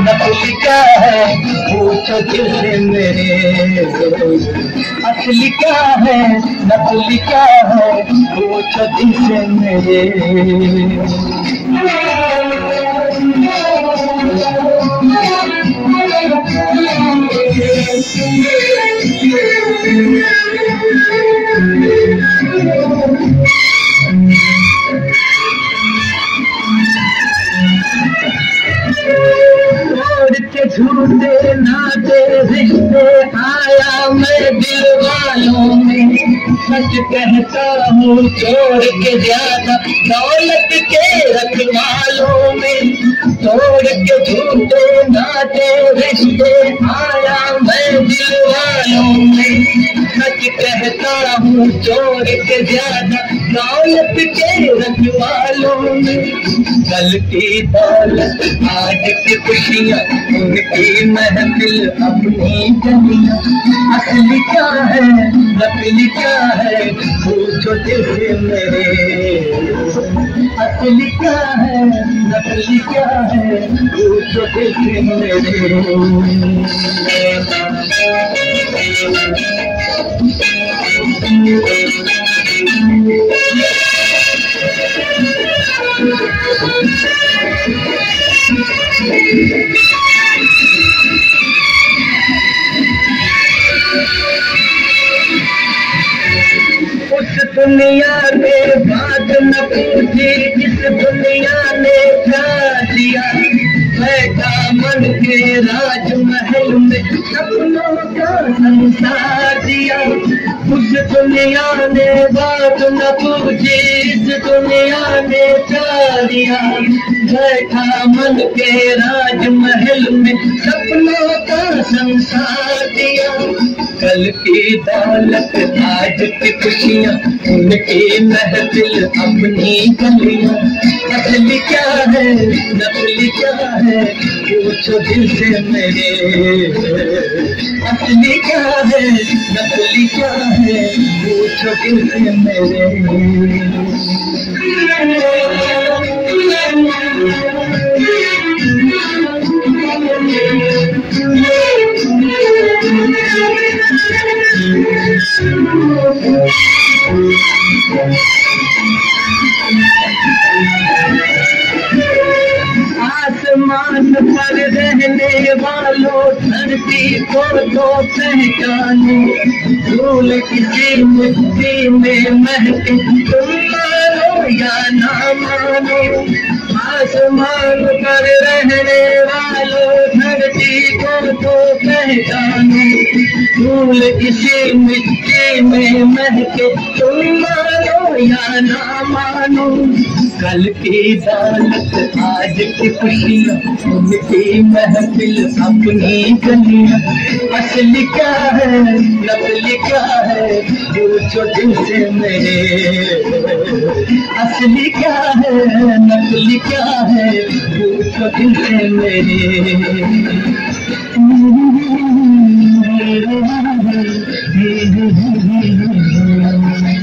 नकली क्या है पूछो दिल से मेरे, असली क्या है नकली क्या है पूछो दिल से मेरे। झूठे नाते रिश्ते आया मैं दिल वालों में, सच कहता हूँ छोड़ के ज्यादा दौलत के रखवालों में, तोड़ के झूठे नाते रिश्ते आया मैं दिल वालों में, सच कहता हूँ छोड़ के ज्यादा दौलत के रखवालों में। कल की दौलत आज की खुशियाँ उनकी महफिल अपनी गलियाँ, असली क्या है नकली क्या है पूछो दिल से मेरे, असली क्या है नकली क्या है पूछो दिल से मेरे। उस दुनिया के बात न पूछी जिस दुनिया ने क्या दिया, बैठा मन के राजमहल में सपनों का संसार दिया। उस दुनिया ने बात न पूछी इस दुनिया ने क्या दिया, बैठा मन के राजमहल में सपनों का संसार दिया। कल की दौलत आज की खुशियाँ उनकी महफिल अपनी गलियाँ, असली क्या है नकली क्या है पूछो दिल से मेरे, असली क्या है नकली क्या है पूछो दिल से मेरे। आसमान पर रहने वालों धरती को तो पहचानो, धूल किसी मिट्टी में महके तुम मानो या ना मानो। आसमान पर रहने वालों धरती को तो पहचानो, धूल किसी मिट्टी में महके तुम मानो या ना मानो। कल की दौलत आज की खुशियाँ उनकी महफिल अपनी गलियाँ, असली क्या है नकली क्या है पूछो दिल से मेरे, असली क्या है नकली क्या है पूछो दिल से मेरे।